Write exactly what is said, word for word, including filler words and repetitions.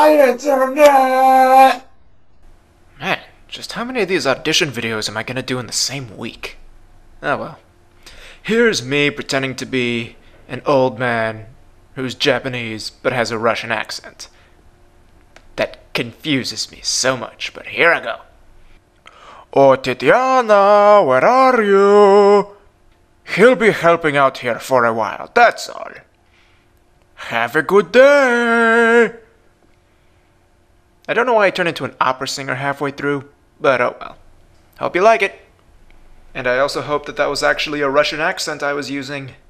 my internet! Man, just how many of these audition videos am I gonna do in the same week? Oh well. Here's me pretending to be an old man who's Japanese but has a Russian accent. That confuses me so much, but here I go. Oh, Titiana, where are you? He'll be helping out here for a while, that's all. Have a good day! I don't know why I turned into an opera singer halfway through, but oh well. Hope you like it. And I also hope that that was actually a Russian accent I was using.